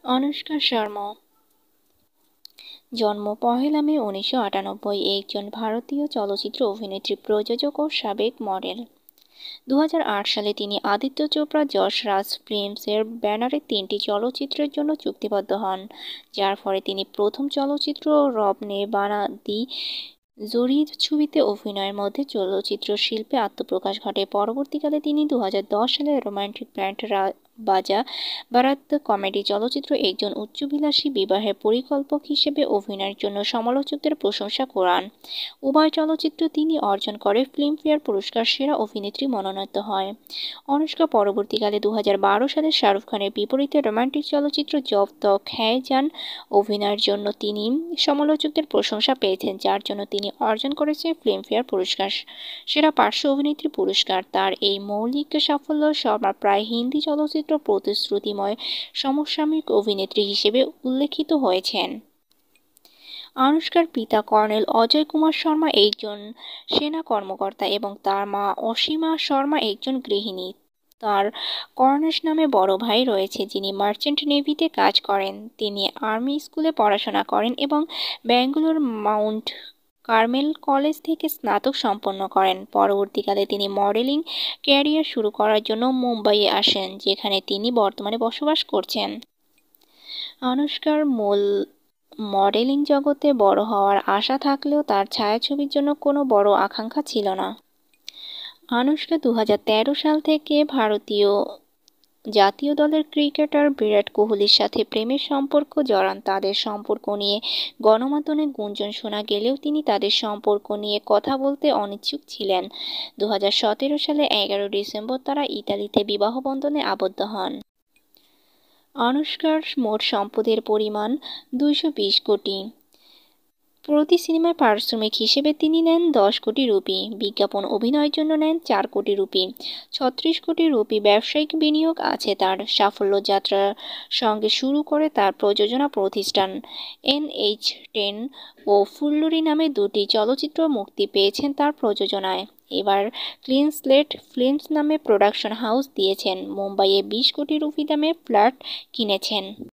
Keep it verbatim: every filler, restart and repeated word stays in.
অনুষ্কা শর্মা জন্ম পহেলা মে উনিশশো আটানব্বই একজন ভারতীয় চলচ্চিত্র অভিনেত্রী, প্রযোজক ও সাবেক মডেল। দু হাজার আট সালে তিনি আদিত্য চোপড়া যশ রাজ ফিল্মসের ব্যানারে তিনটি চলচ্চিত্রের জন্য চুক্তিবদ্ধ হন, যার ফলে তিনি প্রথম চলচ্চিত্র রব নে বানা দি জোড়ি ছবিতে অভিনয়ের মধ্যে চলচ্চিত্র শিল্পে আত্মপ্রকাশ ঘটে। পরবর্তীকালে তিনি দু হাজার দশ সালে romantic band Baaja Baaraat comedy চলচ্চিত্র একজন উচ্চাভিলাষী বিবাহের পরিকল্পক হিসেবে অভিনয়ের জন্য সমালোচকদের প্রশংসা কুড়ান। উভয় চলচ্চিত্র তিনি অর্জন করে ফিল্মফেয়ার পুরস্কার সেরা অভিনেত্রী মনোনীত হয়। অনুষ্কা পরবর্তীকালে দু হাজার বারো সালে শাহরুখ খানের বিপরীতে রোমান্টিক চলচ্চিত্র জব তক হ্যায় জান অভিনয়ের জন্য তিনি সমালোচকদের প্রশংসা পেয়েছেন, যার জন্য তিনি অর্জন করেছেন ফিল্মফেয়ার পুরস্কার সেরা পার্শ্ব অভিনেত্রী পুরস্কার। তার এই মৌলিক সাফল্য শর্মা প্রায় হিন্দি চলচ্চিত্র প্রতিশ্রুতিময় সমসাময়িক অভিনেত্রী হিসেবে উল্লেখিত হয়েছেন। অনুষ্কার পিতা কর্নেল অজয় কুমার শর্মা একজন সেনা কর্মকর্তা এবং তার মা অসীমা শর্মা একজন গৃহিণী। তার কর্নেশ নামে বড় ভাই রয়েছে, যিনি মার্চেন্ট নেভিতে কাজ করেন। তিনি আর্মি স্কুলে পড়াশোনা করেন এবং ব্যাঙ্গালোর মাউন্ট কার্মেল কলেজ থেকে স্নাতক সম্পন্ন করেন। পরবর্তীকালে তিনি মডেলিং ক্যারিয়ার শুরু করার জন্য মুম্বাইয়ে আসেন, যেখানে তিনি বর্তমানে বসবাস করছেন। অনুষ্কার মূল মডেলিং জগতে বড় হওয়ার আশা থাকলেও তার ছায়াছবির জন্য কোনো বড় আকাঙ্ক্ষা ছিল না। অনুষ্কা দু হাজার তেরো সাল থেকে ভারতীয় জাতীয় দলের ক্রিকেটার বিরাট কোহলির সাথে প্রেমের সম্পর্ক জড়ান। তাদের সম্পর্ক নিয়ে গণমাধ্যমে গুঞ্জন শোনা গেলেও তিনি তাদের সম্পর্ক নিয়ে কথা বলতে অনিচ্ছুক ছিলেন। দু হাজার সতেরো সালে এগারো ডিসেম্বর তারা ইতালিতে বিবাহ বন্ধনে আবদ্ধ হন। অনুষ্কার মোট সম্পদের পরিমাণ দুইশো বিশ কোটি। প্রতি সিনেমায় পারিশ্রমিক হিসেবে তিনি নেন দশ কোটি রুপি, বিজ্ঞাপন অভিনয়ের জন্য নেন চার কোটি রুপি। ছত্রিশ কোটি রুপি ব্যবসায়িক বিনিয়োগ আছে তার। সাফল্য যাত্রার সঙ্গে শুরু করে তার প্রযোজনা প্রতিষ্ঠান এন এইচ টেন ও ফুল্লুরি নামে দুটি চলচ্চিত্র মুক্তি পেয়েছেন তার প্রযোজনায়। এবার ক্লিন স্লেট ফিল্মস নামে প্রোডাকশন হাউস দিয়েছেন। মুম্বাইয়ে বিশ কোটি রুপি দামে ফ্ল্যাট কিনেছেন।